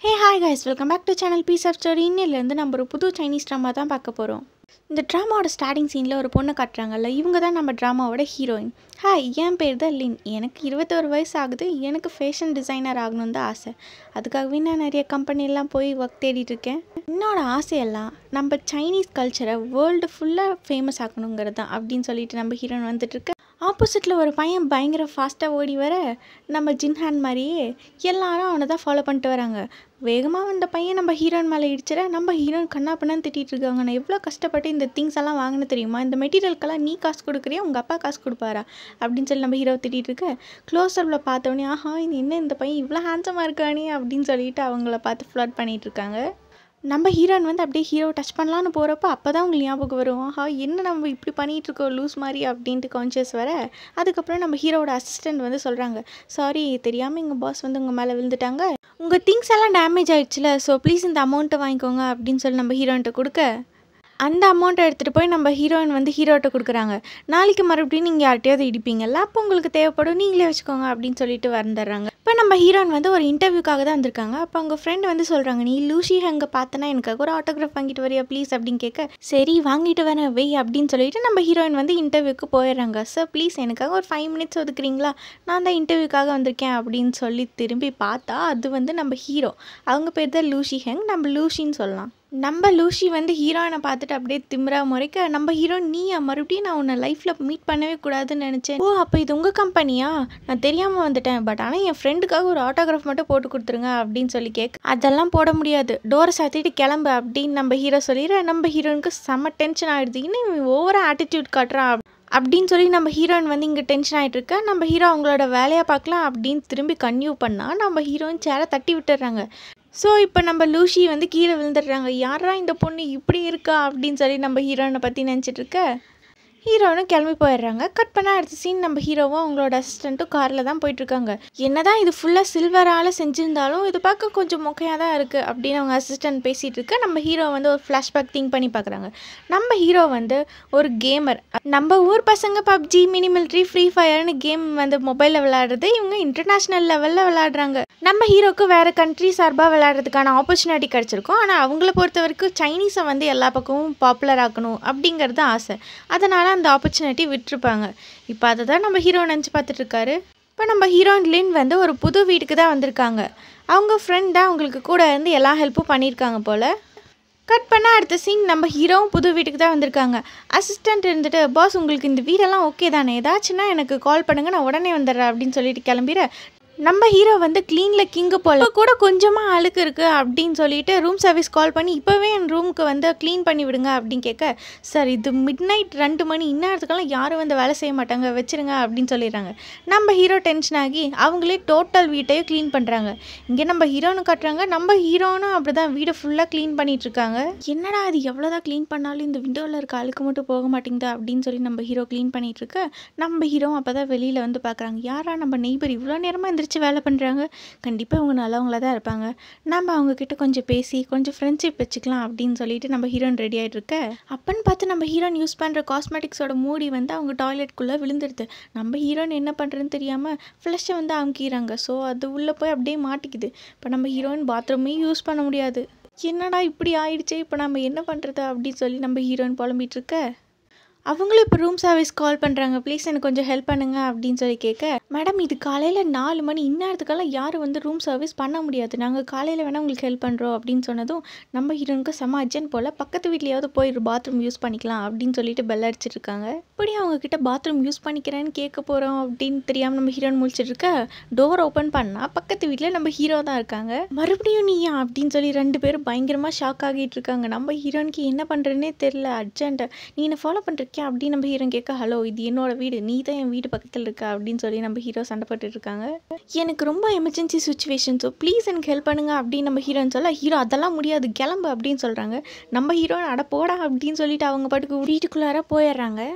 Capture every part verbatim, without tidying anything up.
Hey hi guys, welcome back to channel Piece of Story. இன்னிலிருந்து நம்ம ஒரு புது சைனீஸ் ட்ராமா தான் பார்க்க போகிறோம். இந்த ட்ராமாவோட ஸ்டார்டிங் சீனில் ஒரு பொண்ணை காட்டுறாங்கல்ல, இவங்க தான் நம்ம ட்ராமாவோட ஹீரோயின். ஹாய், என் பேர் தான் லின். எனக்கு இருபத்தொரு வயசு ஆகுது. எனக்கு ஃபேஷன் டிசைனர் ஆகணும்னு தான் ஆசை. அதுக்காகவே நான் நிறைய கம்பெனிலாம் போய் ஒர்க் தேடிட்டு இருக்கேன். என்னோட ஆசையெல்லாம் நம்ம சைனீஸ் கல்ச்சரை வேர்ல்டு ஃபுல்லாக ஃபேமஸ் ஆக்கணுங்கிறது தான் அப்படின்னு சொல்லிட்டு நம்ம ஹீரோயின் வந்துட்டுருக்கு. ஆப்போசிட்டில் ஒரு பையன் பயங்கர ஃபாஸ்ட்டாக ஓடி வர, நம்ம ஜின்ஹான் மாதிரியே எல்லாரும் அவனை தான் ஃபாலோ பண்ணிட்டு வராங்க. வேகமாக வந்த பையன் நம்ம ஹீரோயின் மேலே இடிச்சிட, நம்ம ஹீரோயின் கண்ணா பண்ணான்னு திட்டிகிட்டு இருக்காங்க. நான் எவ்வளோ கஷ்டப்பட்டு இந்த திங்ஸ் எல்லாம் வாங்கினு தெரியுமா, இந்த மெட்டீரியலுக்கெல்லாம் நீ காசு கொடுக்குறியா, உங்கள் அப்பா காசு கொடுப்பாரா அப்படின்னு சொல்லி நம்ம ஹீரோ திட்டிகிட்டு இருக்க. க்ளோஸ்அப்பில் பார்த்தோன்னே, ஆஹா இது என்ன இந்த பையன் இவ்வளோ ஹேண்ட்ஸமாக இருக்கானே அப்படின்னு சொல்லிட்டு அவங்கள பார்த்து ஃப்ளட் பண்ணிகிட்டு இருக்காங்க. நம்ம ஹீரோயின் வந்து அப்படியே ஹீரோ டச் பண்ணலான்னு போகிறப்ப அப்போ தான் உங்களுக்கு ஞாபகம் வரும், ஆஹா என்ன நம்ம இப்படி பண்ணிகிட்ருக்கோம் லூஸ் மாதிரி அப்படின்ட்டு கான்ஷியஸ் வர. அதுக்கப்புறம் நம்ம ஹீரோட அசிஸ்டண்ட் வந்து சொல்கிறாங்க, சாரி தெரியாமல் எங்கள் பாஸ் வந்து உங்கள் மேலே விழுந்துட்டாங்க, உங்கள் திங்ஸ் எல்லாம் டேமேஜ் ஆகிடுச்சுல, ஸோ ப்ளீஸ் இந்த அமௌண்ட்டை வாங்கிக்கோங்க அப்படின்னு சொல்லி நம்ம ஹீரோயின்ட்ட கொடுக்க, அந்த அமௌண்ட்டை எடுத்துகிட்டு போய் நம்ம ஹீரோயின் வந்து ஹீரோட்ட கொடுக்குறாங்க. நாளைக்கு மறுபடியும் நீங்கள் யார்ட்டையாவது இடிப்பீங்கல்ல, அப்போ உங்களுக்கு தேவைப்படும், நீங்களே வச்சுக்கோங்க அப்படின்னு சொல்லிட்டு வந்துடுறாங்க. இப்போ நம்ம ஹீரோயின் வந்து ஒரு இன்டர்வியூக்காக தான் வந்திருக்காங்க. அப்போ அவங்க ஃப்ரெண்ட் வந்து சொல்கிறாங்க, நீ லூஷி ஹங்கை பார்த்தனா எனக்காக ஒரு ஆட்டோகிராஃப் வாங்கிட்டு வரியா ப்ளீஸ் அப்படின்னு கேட்க, சரி வாங்கிட்டு வரேன் வெய் அப்படின்னு சொல்லிட்டு நம்ம ஹீரோயின் வந்து இன்டர்வியூக்கு போயிடுறாங்க. சார் ப்ளீஸ் எனக்காக ஒரு ஃபைவ் மினிட்ஸ் ஒதுக்குறீங்களா, நான் தான் இன்டர்வியூக்காக வந்திருக்கேன் அப்படின்னு சொல்லி திரும்பி பார்த்தா அது வந்து நம்ம ஹீரோ. அவங்க பேர் தான் லூஷி ஹெங், நம்ம லூஷின்னு சொல்லலாம். நம்ம லூஷி வந்து ஹீரோயினை பார்த்துட்டு அப்படியே திமிரா முறைக்க, நம்ம ஹீரோயின் நீயா, மறுபடியும் நான் உன்னை லைஃப்பில் மீட் பண்ணவே கூடாதுன்னு நினச்சேன். ஓ அப்போ இது உங்கள் கம்பெனியா, நான் தெரியாமல் வந்துட்டேன், பட் ஆனால் என் ஃப்ரெண்டுக்காக ஒரு ஆட்டோகிராஃப் மட்டும் போட்டு கொடுத்துருங்க அப்படின்னு சொல்லி கேட்க, அதெல்லாம் போட முடியாது, டோரை சாத்திட்டு கிளம்பு அப்படின்னு நம்ம ஹீரோ சொல்லிடுற. நம்ம ஹீரோயினுக்கு செம்ம டென்ஷன் ஆகிடுது, இன்னும் ஓவராக ஆட்டிடியூட் காட்டுறான் அப்படின்னு சொல்லி நம்ம ஹீரோயின் வந்து இங்கே டென்ஷன் ஆகிட்டு இருக்க. நம்ம ஹீரோ அவங்களோட வேலையை பார்க்கலாம் அப்படின்னு திரும்பி கன்டினியூ பண்ணால் நம்ம ஹீரோயின் சேரை தட்டி விட்டுடுறாங்க. ஸோ இப்போ நம்ம லூஷி வந்து கீழே விழுந்துடுறாங்க. யாரா இந்த பொண்ணு இப்படி இருக்கா அப்படின்னு சொல்லி நம்ம ஹீரோயினை பற்றி நினச்சிட்டு இருக்க. ஹீரோனும் கிளம்பி போயிடுறாங்க. கட் பண்ண அடுத்த சீன் நம்ம ஹீரோவும் அவங்களோட அசிஸ்டண்ட்டும் காரில் தான் போயிட்டுருக்காங்க. என்ன தான் இது ஃபுல்லாக சில்வரால் செஞ்சுருந்தாலும் இது பார்க்க கொஞ்சம் மொக்கையாக தான் இருக்குது அப்படின்னு அவங்க அசிஸ்டன்ட் பேசிகிட்டு இருக்க. நம்ம ஹீரோ வந்து ஒரு ஃப்ளாஷ்பேக் திங்க் பண்ணி பார்க்குறாங்க. நம்ம ஹீரோ வந்து ஒரு கேமர். நம்ம ஊர் பசங்க பப்ஜி, மினி மிலிட்ரி, ஃப்ரீ ஃபயர்னு கேம் வந்து மொபைலில் விளையாடுறது, இவங்க இன்டர்நேஷ்னல் லெவலில் விளையாடுறாங்க. நம்ம ஹீரோக்கு வேறு கண்ட்ரி சார்பாக விளையாடுறதுக்கான ஆப்பர்ச்சுனிட்டி கிடச்சிருக்கும். ஆனால் அவங்கள பொறுத்த வரைக்கும் சைனீஸை வந்து எல்லா பக்கமும் பாப்புலர் ஆக்கணும் அப்படிங்கிறது ஆசை. அதனால் அந்த ஆப்பர்ச்சுனிட்டி விட்டுருப்பாங்க. இப்போ அதை தான் நம்ம ஹீரோ நினச்சி பார்த்துட்ருக்காரு. இப்போ நம்ம ஹீரோயின் லின் வந்து ஒரு புது வீட்டுக்கு தான் வந்திருக்காங்க. அவங்க ஃப்ரெண்ட் தான் அவங்களுக்கு கூட இருந்து எல்லா ஹெல்ப்பும் பண்ணியிருக்காங்க போல். கட் பண்ண அடுத்த சீன் நம்ம ஹீரோவும் புது வீட்டுக்கு தான் வந்திருக்காங்க. அசிஸ்டண்ட் இருந்துட்டு, பாஸ் உங்களுக்கு இந்த வீடெல்லாம் ஓகே தானே, ஏதாச்சுன்னா எனக்கு கால் பண்ணுங்கள், நான் உடனே வந்துடுறேன் அப்படின்னு சொல்லிட்டு கிளம்பிட. நம்ம ஹீரோ வந்து க்ளீனில் கிங்கு போல் கூட கொஞ்சமாக அழுக்கு இருக்குது அப்படின்னு சொல்லிட்டு ரூம் சர்வீஸ் கால் பண்ணி இப்போவே என் ரூமுக்கு வந்து க்ளீன் பண்ணி விடுங்க அப்படின்னு கேட்க, சார் இது மிட் நைட் ரெண்டு மணி இந்நேரத்துக்கெல்லாம் யாரும் வந்து வேலை செய்ய மாட்டாங்க, வச்சுருங்க அப்படின்னு சொல்லிடுறாங்க. நம்ம ஹீரோ டென்ஷன் ஆகி அவங்களே டோட்டல் வீட்டையும் க்ளீன் பண்ணுறாங்க. இங்கே நம்ம ஹீரோனு காட்டுறாங்க. நம்ம ஹீரோனும் அப்படி தான் வீடை ஃபுல்லாக க்ளீன் பண்ணிகிட்ருக்காங்க. என்னடா அது எவ்வளோதான் க்ளீன் பண்ணாலும் இந்த விண்டோவில் இருக்க அழுக்கு மட்டும் போக மாட்டேங்குது அப்படின்னு சொல்லி நம்ம ஹீரோ க்ளீன் பண்ணிகிட்ருக்க. நம்ம ஹீரோ அப்போ தான் வெளியில் வந்து பார்க்குறாங்க, யாரா நம்ம நெய்பர் இவ்வளோ நேரமாக எந்திரிச்சு வேலை பண்ணுறாங்க, கண்டிப்பாக அவங்க நல்லவங்களா தான் இருப்பாங்க, நம்ம அவங்கக்கிட்ட கொஞ்சம் பேசி கொஞ்சம் ஃப்ரெண்ட்ஷிப் வச்சுக்கலாம் அப்படின்னு சொல்லிட்டு நம்ம ஹீரோயின் ரெடி ஆகிட்டு இருக்க. அப்பன்னு பார்த்து நம்ம ஹீரோயின் யூஸ் பண்ணுற காஸ்மெட்டிக்ஸோட மூடி வந்து அவங்க டாய்லெட்குள்ளே விழுந்துடுது. நம்ம ஹீரோயின் என்ன பண்ணுறதுன்னு தெரியாமல் ஃப்ளஷை வந்து அமுக்கிறாங்க. ஸோ அது உள்ளே போய் அப்படியே மாட்டிக்குது. இப்போ நம்ம ஹீரோயின் பாத்ரூமே யூஸ் பண்ண முடியாது. என்னடா இப்படி ஆயிடுச்சு, இப்போ நம்ம என்ன பண்ணுறது அப்படின்னு சொல்லி நம்ம ஹீரோயின் புலம்பிகிட்டு இருக்க. அவங்களும் இப்போ ரூம் சர்வீஸ் கால் பண்ணுறாங்க, ப்ளீஸ் எனக்கு கொஞ்சம் ஹெல்ப் பண்ணுங்க அப்படின்னு சொல்லி கேட்க, மேடம் இது காலையில் நாலு மணி இந்நேரத்துக்கெல்லாம் யாரும் வந்து ரூம் சர்வீஸ் பண்ண முடியாது, நாங்கள் காலையில் வேணால் உங்களுக்கு ஹெல்ப் பண்ணுறோம் அப்படின்னு சொன்னதும் நம்ம ஹீரோனுக்கு செம அர்ஜென்ட் போல் பக்கத்து வீட்லையாவது போய் பாத்ரூம் யூஸ் பண்ணிக்கலாம் அப்படின்னு சொல்லிட்டு பெல் அடிச்சிட்டு இருக்காங்க. இப்படி அவங்கக்கிட்ட பாத்ரூம் யூஸ் பண்ணிக்கிறேன்னு கேட்க போகிறோம் அப்படின்னு தெரியாமல் நம்ம ஹீரோன் முழிச்சிட்டு இருக்க. டோர் ஓப்பன் பண்ணால் பக்கத்து வீட்டில் நம்ம ஹீரோ தான் இருக்காங்க. மறுபடியும் நீயா அப்படின்னு சொல்லி ரெண்டு பேரும் பயங்கரமாக ஷாக் ஆகிட்டு இருக்காங்க. நம்ம ஹீரோனுக்கு என்ன பண்ணுறதுனே தெரில. அர்ஜென்ட் நீ என்ன ஃபாலோ பண்ணுற அப்படின்னு நம்ம ஹீரோ கேட்க, ஹலோ இது என்னோட வீடு, நீ தான் என் வீடு பக்கத்தில் இருக்கா அப்படின்னு சொல்லி நம்ம ஹீரோ சண்டை போட்டு இருக்காங்க. எனக்கு ரொம்ப எமர்ஜென்சி சுச்சுவேஷன், ஸோ ப்ளீஸ் எனக்கு ஹெல்ப் பண்ணுங்க அப்படின்னு நம்ம ஹீரோன்னு சொல்ல, ஹீரோ அதெல்லாம் முடியாது கிளம்பு அப்படின்னு சொல்கிறாங்க. நம்ம ஹீரோ அட போடா அப்படின்னு சொல்லிட்டு அவங்க பாட்டுக்கு வீட்டுக்குள்ளார போயிடுறாங்க.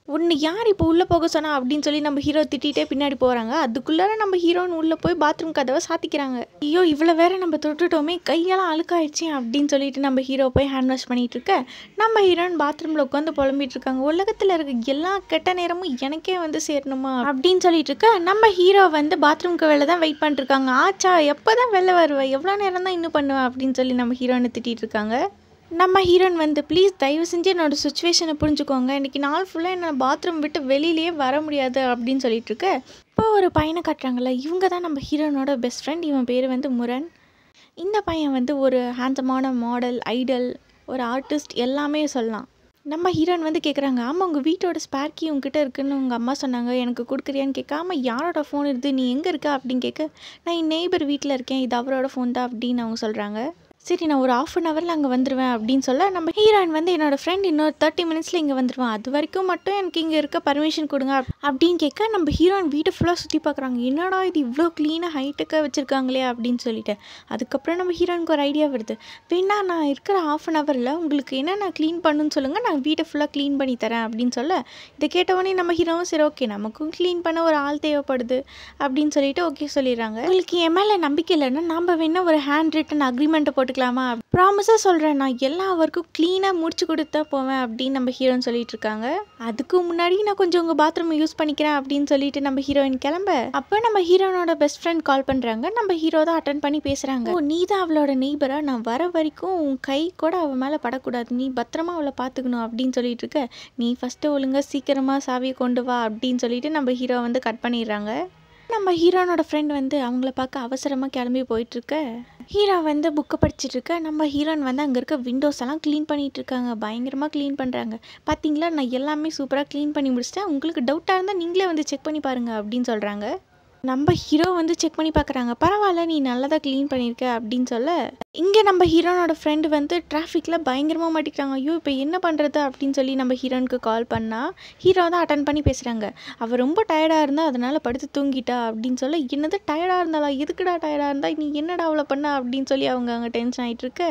உன்னை யார் இப்போ உள்ளே போக சொன்னா அப்படின்னு சொல்லி நம்ம ஹீரோ திட்டிகிட்டே பின்னாடி போகிறாங்க. அதுக்குள்ளார நம்ம ஹீரோன்னு உள்ளே போய் பாத்ரூம் கதவை சாத்திக்கிறாங்க. ஐயோ இவ்வளோ வேற நம்ம தொட்டுட்டோமே, கையெல்லாம் அழுக்காயிடுச்சு அப்படின்னு சொல்லிட்டு நம்ம ஹீரோ போய் ஹேண்ட் வாஷ் பண்ணிகிட்டு இருக்க நம்ம ஹீரோயின் பாத்ரூமில் உட்காந்து புலம்பிட்டு இருக்காங்க. உலகத்தில் இருக்க எல்லா கெட்ட நேரமும் எனக்கே வந்து சேரணுமா அப்படின்னு சொல்லிட்டு இருக்க நம்ம ஹீரோ வந்து பாத்ரூம்க்கு வெளில தான் வெயிட் பண்ணிட்டுருக்காங்க. ஆச்சா எப்போ தான் வெளில வருவேன், எவ்வளோ நேரம் தான் இன்னும் பண்ணுவேன் அப்படின்னு சொல்லி நம்ம ஹீரோயினை திட்டிகிட்டு இருக்காங்க. நம்ம ஹீரோயின் வந்து ப்ளீஸ் தயவு செஞ்சு என்னோடய சுச்சுவேஷனை புரிஞ்சுக்கோங்க, இன்றைக்கி நாள் ஃபுல்லாக என்ன பாத்ரூம் விட்டு வெளியிலேயே வர முடியாது அப்படின்னு சொல்லிட்டு இருக்க இப்போ ஒரு பையனை காட்டுறாங்கல்ல, இவங்க தான் நம்ம ஹீரோயினோட பெஸ்ட் ஃப்ரெண்ட். இவன் பேர் வந்து முரண். இந்த பையன் வந்து ஒரு ஹேண்ட்ஸமான மாடல், ஐடல், ஒரு ஆர்டிஸ்ட் எல்லாமே சொல்லலாம். நம்ம ஹீரோயின் வந்து கேட்குறாங்க, ஆமாம் உங்கள் வீட்டோட ஸ்பேர் கீ உங்ககிட்ட இருக்குன்னு உங்கள் அம்மா சொன்னாங்க, எனக்கு கொடுக்குறியான்னு கேட்க, ஆமாம் யாரோட ஃபோன் இருக்குது, நீ எங்கே இருக்க அப்படின்னு கேட்க, நான் என் நெய்பர் வீட்டில் இருக்கேன், இது அவரோட ஃபோன் தான் அப்படின்னு அவங்க சொல்கிறாங்க. சரி நான் ஒரு ஆஃப் அன் ஹவரில் அங்கே வந்துடுவேன் அப்படின்னு சொல்ல நம்ம ஹீரோயின் வந்து என்னோடய ஃப்ரெண்ட் இன்னொரு தேர்ட்டி மினிட்ஸில் இங்கே வந்துடுவேன், அது வரைக்கும் மட்டும் எனக்கு இங்கே இருக்க பர்மிஷன் கொடுங்க அப்படின்னு கேட்க நம்ம ஹீரோயின் வீட்டை ஃபுல்லாக சுற்றி பார்க்குறாங்க. என்னடா இது இவ்வளோ க்ளீனாக ஹைட்டுக்காக வச்சுருக்காங்களே அப்படின்னு சொல்லிட்டு அதுக்கப்புறம் நம்ம ஹீரோயினுக்கு ஒரு ஐடியா வருது, வேணா நான் இருக்கிற ஆஃப் அன் ஹவரில் உங்களுக்கு என்ன நான் க்ளீன் பண்ணுன்னு சொல்லுங்கள், நான் வீட்டை ஃபுல்லாக க்ளீன் பண்ணி தரேன் அப்படின்னு சொல்ல இதை கேட்டவொடனே நம்ம ஹீரோவும் சரி ஓகே நமக்கும் க்ளீன் பண்ண ஒரு ஆள் தேவைப்படுது அப்படின்னு சொல்லிட்டு ஓகே சொல்லிடுறாங்க. உங்களுக்கு என் மேலே நம்பிக்கை இல்லைன்னா நம்ம வேணால் ஒரு ஹேண்ட் ரிட்டன் அக்ரிமெண்ட்டை போட்டு ப்ராமிஸாக சொல்கிறேன், நான் எல்லா ஒர்க்கும் க்ளீனாக முடிச்சு கொடுத்தா போவேன் அப்படின்னு நம்ம ஹீரோயின் சொல்லிட்டு இருக்காங்க. அதுக்கு முன்னாடி நான் கொஞ்சம் உங்கள் பாத்ரூம் யூஸ் பண்ணிக்கிறேன் அப்படின்னு சொல்லிட்டு நம்ம ஹீரோயின் கிளம்ப அப்போ நம்ம ஹீரோனோட பெஸ்ட் ஃப்ரெண்ட் கால் பண்ணுறாங்க. நம்ம ஹீரோ தான் அட்டன் பண்ணி பேசுகிறாங்க. ஓ நீ தான் அவளோட நெய்பரா, நான் வர வரைக்கும் உன் கை கூட அவள் மேலே படக்கூடாது, நீ பத்திரமா அவளை பார்த்துக்கணும் அப்படின்னு சொல்லிட்டு இருக்க, நீ ஃபஸ்ட்டு ஒழுங்காக சீக்கிரமாக சாவியை கொண்டு வா அப்படின்னு சொல்லிட்டு நம்ம ஹீரோ வந்து கட் பண்ணிடுறாங்க. நம்ம ஹீரோனோட ஃப்ரெண்ட் வந்து அவங்கள பார்க்க அவசரமாக கிளம்பி போயிட்டுருக்க ஹீரோ வந்து புக்கை படிச்சுட்டு இருக்க நம்ம ஹீரோயின் வந்து அங்கே இருக்க விண்டோஸ் எல்லாம் க்ளீன் பண்ணிகிட்டு இருக்காங்க. பயங்கரமாக க்ளீன் பண்ணுறாங்க. பார்த்தீங்களா நான் எல்லாமே சூப்பராக க்ளீன் பண்ணி முடிச்சிட்டேன், உங்களுக்கு டவுட்டாக இருந்தால் நீங்களே வந்து செக் பண்ணி பாருங்கள் அப்படின்னு சொல்கிறாங்க. நம்ம ஹீரோ வந்து செக் பண்ணி பார்க்குறாங்க, பரவாயில்ல நீ நல்லா தான் க்ளீன் பண்ணியிருக்க அப்படின்னு சொல்ல இங்கே நம்ம ஹீரோனோட ஃப்ரெண்டு வந்து டிராஃபிக்கில் பயங்கரமாக மாட்டிக்கிறாங்க. ஐயோ இப்போ என்ன பண்ணுறது அப்படின்னு சொல்லி நம்ம ஹீரோனுக்கு கால் பண்ணால் ஹீரோ தான் அட்டன் பண்ணி பேசுகிறாங்க. அவள் ரொம்ப டயர்டாக இருந்தால் அதனால் படுத்து தூங்கிட்டா அப்படின்னு சொல்ல, என்னது டயர்டாக இருந்தாளா, எதுக்குடா டயர்டாக இருந்தா நீ என்னடா அவளை பண்ண அப்படின்னு சொல்லி அவங்க அங்கே டென்ஷன் ஆகிட்டு இருக்க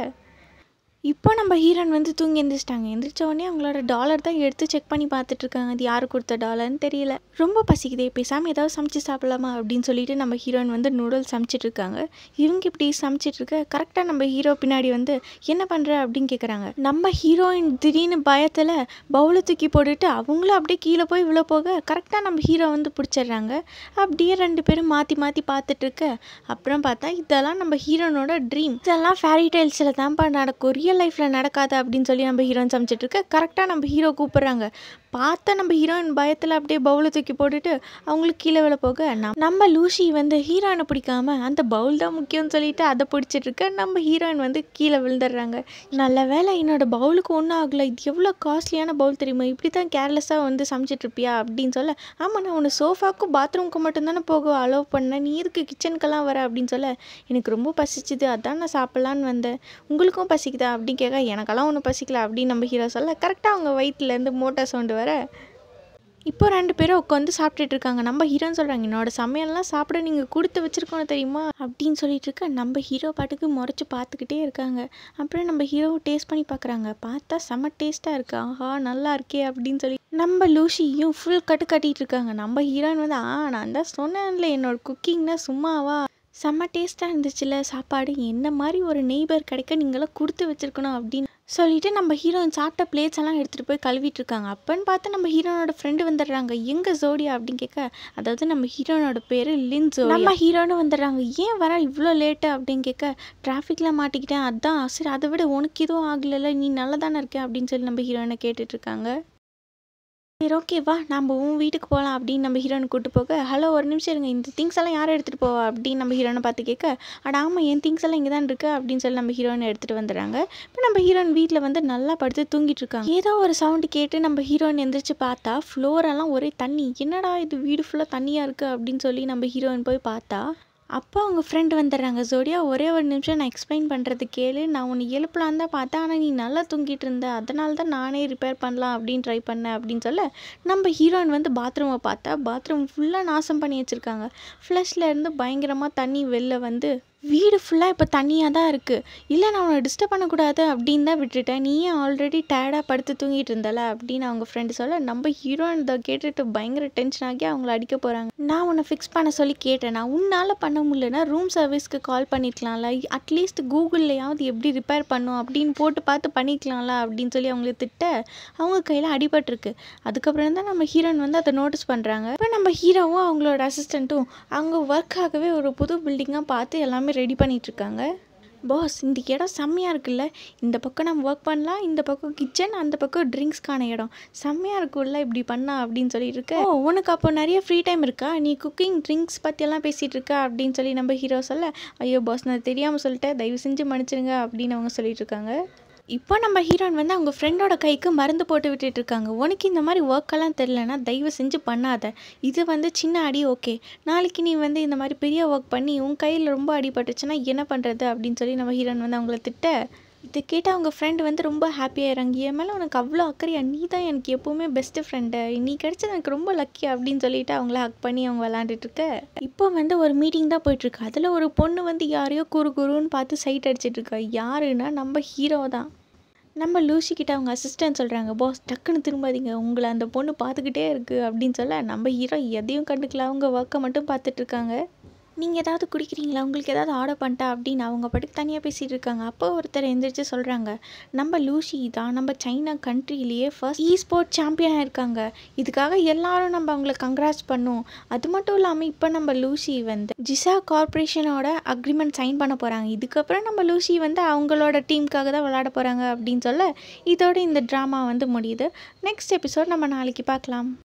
இப்போ நம்ம ஹீரோயின் வந்து தூங்கி எந்திரிச்சிட்டாங்க. எந்திரிச்ச உடனே அவங்களோட டாலர் தான் எடுத்து செக் பண்ணி பார்த்துட்ருக்காங்க, அது யார் கொடுத்த டாலர்னு தெரியல. ரொம்ப பசிக்குதே, பேசாமல் ஏதாவது சமைச்சு சாப்பிடலாமா அப்படின்னு சொல்லிட்டு நம்ம ஹீரோயின் வந்து நூடுல்ஸ் சமைச்சிட்ருக்காங்க. இவங்க இப்படி சமைச்சிட்ருக்க கரெக்டாக நம்ம ஹீரோ பின்னாடி வந்து என்ன பண்ணுற அப்படின்னு கேட்குறாங்க. நம்ம ஹீரோயின் திடீர்னு பயத்தில் பவுலை தூக்கி போட்டுட்டு அவங்களும் அப்படியே கீழே போய் விழ போக கரெக்டாக நம்ம ஹீரோ வந்து பிடிச்சிடுறாங்க. அப்படியே ரெண்டு பேரும் மாற்றி மாற்றி பார்த்துட்ருக்க அப்புறம் பார்த்தா இதெல்லாம் நம்ம ஹீரோனோட ட்ரீம், இதெல்லாம் ஃபேரி டெய்ல்ஸில் தான்ப்பா நடக்கும், ரியல் லைஃப்பில் நடக்காது அப்படின்னு சொல்லி நம்ம ஹீரோயின் சமைச்சிட்டு இருக்க கரெக்டாக நம்ம ஹீரோ கூப்பிட்றாங்க. பார்த்தா நம்ம ஹீரோயின் பயத்தில் அப்படியே பவுலை தூக்கி போட்டுட்டு அவங்களுக்கு கீழே விழ போக நம்ம லூசி வந்து ஹீரோயினை பிடிக்காம அந்த பவுல் தான் முக்கியம்னு சொல்லிட்டு அதை பிடிச்சிட்டு இருக்க நம்ம ஹீரோயின் வந்து கீழே விழுந்துடுறாங்க. நல்ல வேலை என்னோட பவுலுக்கு ஒன்றும் ஆகலை, இது எவ்வளோ காஸ்ட்லியான பவுல் தெரியுமா, இப்படி தான் கேர்லெஸ்ஸாக வந்து சமைச்சிட்ருப்பியா அப்படின்னு சொல்ல, ஆமாம் நான் உன்னை சோஃபாவுக்கும் பாத்ரூமுக்கு மட்டும்தானே போக அலோவ் பண்ணேன், நீ இதுக்கு கிச்சனுக்கெல்லாம் வர அப்படின்னு சொல்ல, எனக்கு ரொம்ப பசிச்சுது அதான் நான் சாப்பிட்லான்னு வந்தேன், உங்களுக்கும் பசிக்குதா அப்படின்னு கேட்க, எனக்கெல்லாம் ஒன்றும் பசிக்கல அப்படின்னு நம்ம ஹீரோ சொல்ல கரெக்டாக அவங்க வயிற்றுலேருந்து மோட்டார் சவுண்டு வர இப்போ ரெண்டு பேரும் உட்காந்து சாப்பிட்டுட்டு இருக்காங்க. நம்ம ஹீரோன்னு சொல்கிறாங்க, என்னோட சமையல்லாம் சாப்பிட நீங்கள் கொடுத்து வச்சுருக்கோன்னு தெரியுமா அப்படின்னு சொல்லிட்டு இருக்க நம்ம ஹீரோ பாட்டுக்கு முறைச்சி பார்த்துக்கிட்டே இருக்காங்க. அப்புறம் நம்ம ஹீரோ டேஸ்ட் பண்ணி பார்க்குறாங்க, பார்த்தா செம்ம டேஸ்ட்டாக இருக்கு, ஆஹா நல்லா இருக்கே அப்படின்னு சொல்லி நம்ம லூசியும் ஃபுல் கட்டு கட்டிகிட்டு இருக்காங்க. நம்ம ஹீரோயின் வந்து ஆ நான் தான் சொன்னேன்ல என்னோட குக்கிங்னா சும்மாவா, செம்ம டேஸ்ட்டாக இருந்துச்சுல்ல சாப்பாடு, என்ன மாதிரி ஒரு நெய்பர் கிடைக்க நீங்களாம் கொடுத்து வச்சுருக்கணும் அப்படின்னு சொல்லிட்டு நம்ம ஹீரோயின் சாப்பிட்ட பிளேட்ஸ் எல்லாம் எடுத்துகிட்டு போய் கழுவிட்டு இருக்காங்க. அப்போன்னு பார்த்து நம்ம ஹீரோனோட ஃப்ரெண்டு வந்துடுறாங்க. எங்கே ஜோடியா அப்படின்னு கேட்க, அதாவது நம்ம ஹீரோனோட பேர் லின் ஜோடியா. நம்ம ஹீரோன்னு வந்துடுறாங்க. ஏன் வர இவ்வளோ லேட்டு அப்படின்னு கேட்க, டிராஃபிக்கில் மாட்டிக்கிட்டேன் அதான். சரி அதை விட உனக்கு எதுவும் ஆகலைல்ல, நீ நல்லா தானே இருக்கேன் அப்படின்னு சொல்லி நம்ம ஹீரோயினை கேட்டுட்ருக்காங்க. சரி ஓகேவா நம்ம உன் வீட்டுக்கு போகலாம் அப்படின்னு நம்ம ஹீரோனை கூப்பிட்டு போக, ஹலோ ஒரு நிமிஷம் இருங்க, இந்த திங்ஸ் எல்லாம் யாரை எடுத்துகிட்டு போவா அப்படின்னு நம்ம ஹீரோனை பார்த்து கேட்க, அட ஆமாம் என் திங்ஸ் எல்லாம் இங்கே தான் இருக்குது அப்படின்னு சொல்லி நம்ம ஹீரோயினை எடுத்துகிட்டு வந்துடுறாங்க. இப்போ நம்ம ஹீரோயின் வீட்டில் வந்து நல்லா படுத்து தூங்கிட்டு இருக்காங்க. ஏதோ ஒரு சவுண்டு கேட்டு நம்ம ஹீரோயின் எந்திரிச்சு பார்த்தா ஃப்ளோரெல்லாம் ஒரே தண்ணி, என்னடா இது வீடு ஃபுல்லாக தண்ணியாக இருக்குது அப்படின்னு சொல்லி நம்ம ஹீரோயின் போய் பார்த்தா அப்போ அவங்க ஃப்ரெண்டு வந்துடுறாங்க. ஜோடியா ஒரே ஒரு நிமிஷம் நான் எக்ஸ்பிளைன் பண்ணுறது கேளு, நான் உன்னை எழுப்பலான் தான் பார்த்தேன், ஆனால் நீ நல்லா தூங்கிட்டு இருந்த, அதனால தான் நானே ரிப்பேர் பண்ணலாம் அப்படின்னு ட்ரை பண்ணேன் அப்படின்னு சொல்ல நம்ம ஹீரோயின் வந்து பாத்ரூமை பார்த்தா பாத்ரூம் ஃபுல்லாக நாசம் பண்ணி வச்சுருக்காங்க. ஃப்ளஷ்ல இருந்து பயங்கரமாக தண்ணி வெளில வந்து வீடு ஃபுல்லாக இப்போ தண்ணியாக தான் இருக்குது. இல்லை நான் உன்னை டிஸ்டர்ப் பண்ணக்கூடாது அப்படின்னு தான் விட்டுட்டேன். நீயே ஆல்ரெடி டயர்டாக படுத்து தூங்கிட்டு இருந்தல அப்படின்னு அவங்க ஃப்ரெண்டு சொல்ல, நம்ம ஹீரோயின் இதை கேட்டுட்டு பயங்கர டென்ஷன் ஆகி அவங்கள அடிக்க போகிறாங்க. நான் உன்னை ஃபிக்ஸ் பண்ண சொல்லி கேட்டேன். நான் உன்னால் பண்ண முடியலன்னா ரூம் சர்வீஸ்க்கு கால் பண்ணிக்கலாம்ல, அட்லீஸ்ட் கூகுள்லையாவது எப்படி ரிப்பேர் பண்ணும் அப்படின்னு போட்டு பார்த்து பண்ணிக்கலாம்ல அப்படின்னு சொல்லி அவங்கள திட்ட அவங்க கையில் அடிபட்டிருக்கு. அதுக்கப்புறம் தான் நம்ம ஹீரோயின் வந்து அதை நோட்டீஸ் பண்ணுறாங்க. இப்போ நம்ம ஹீரோவும் அவங்களோட அசிஸ்டண்ட்டும் அவங்க ஒர்க்காகவே ஒரு புது பில்டிங்காக பார்த்து எல்லாமே ரெடி பண்ணிட்டு இருக்காங்க. பாஸ், இந்த இடம் செம்மையாக இருக்குல்ல, இந்த பக்கம் நம்ம ஒர்க் பண்ணலாம், இந்த பக்கம் கிச்சன், அந்த பக்கம் ட்ரிங்க்ஸ்க்கான இடம் செம்மையாக இருக்கும்ல இப்படி பண்ணா அப்படின்னு சொல்லிட்டு இருக்க. ஓ, உனக்கு அப்போ நிறைய ஃப்ரீ டைம் இருக்கா, நீ குக்கிங் ட்ரிங்க்ஸ் பற்றியெல்லாம் பேசிகிட்டு இருக்கா அப்படின்னு சொல்லி நம்ம ஹீரோ சொல்ல, ஐயோ பாஸ் நான் தெரியாமல் சொல்லிட்டேன், தயவு செஞ்சு மன்னிச்சிருங்க அப்படின்னு அவங்க சொல்லிட்டு இருக்காங்க. இப்போ நம்ம ஹீரோயின் வந்து அவங்க ஃப்ரெண்டோட கைக்கு மருந்து போட்டு விட்டுட்டு இருக்காங்க. உனக்கு இந்த மாதிரி ஒர்க்கெல்லாம் தெரிலனா தயவு செஞ்சு பண்ணாத, இது வந்து சின்ன அடி ஓகே, நாளைக்கு நீ வந்து இந்த மாதிரி பெரிய ஒர்க் பண்ணி உன் கையில் ரொம்ப அடிபட்டுச்சுன்னா என்ன பண்ணுறது அப்படின்னு சொல்லி நம்ம ஹீரோயின் வந்து அவங்கள திட்ட, இதை கேட்டு அவங்க ஃப்ரெண்டு வந்து ரொம்ப ஹாப்பியாகிறாங்க. என் மேலே உனக்கு அவ்வளோ அக்கறையா, நீ தான் எனக்கு எப்போவுமே பெஸ்ட்டு ஃப்ரெண்டு, நீ கிடைச்சது எனக்கு ரொம்ப லக்கி அப்படின்னு சொல்லிட்டு அவங்கள ஹக் பண்ணி அவங்க விளாண்டுட்டு இருக்க. இப்போ வந்து ஒரு மீட்டிங் தான் போயிட்டுருக்கு. அதில் ஒரு பொண்ணு வந்து யாரையோ குறு குருன்னு பார்த்து சைட் அடிச்சிட்டு இருக்கா. யாருன்னா நம்ம ஹீரோ தான். நம்ம லூசி கிட்ட அவங்க அசிஸ்டன்ட் சொல்கிறாங்க, பாஸ் டக்குன்னு திரும்பாதீங்க, உங்களை அந்த பொண்ணு பார்த்துக்கிட்டே இருக்குது அப்படின்னு சொல்ல, நம்ம ஹீரோ எதையும் கண்டுக்கல, அவங்க ஒர்க்கை மட்டும் பார்த்துட்ருக்காங்க. நீங்கள் ஏதாவது குடிக்கிறீங்களா, உங்களுக்கு ஏதாவது ஆர்டர் பண்ணிட்டா அப்படின்னு அவங்க பாட்டுக்கு தனியாக பேசிகிட்டு இருக்காங்க. அப்போ ஒருத்தர் எந்திரிச்சு சொல்கிறாங்க, நம்ம லூசி தான் நம்ம சைனா கண்ட்ரிலேயே ஃபர்ஸ்ட் இ ஸ்போர்ட் சாம்பியனாக இருக்காங்க, இதுக்காக எல்லாரும் நம்ம அவங்கள கங்க்ராட்ஸ் பண்ணோம். அது மட்டும் இல்லாமல் இப்போ நம்ம லூசி வந்து ஜிசா கார்பரேஷனோட அக்ரிமெண்ட் சைன் பண்ண போகிறாங்க, இதுக்கப்புறம் நம்ம லூசி வந்து அவங்களோட டீமுக்காக தான் விளையாட போகிறாங்க அப்படின்னு சொல்ல, இதோட இந்த ட்ராமா வந்து முடியுது. நெக்ஸ்ட் எபிசோட் நம்ம நாளைக்கு பார்க்கலாம்.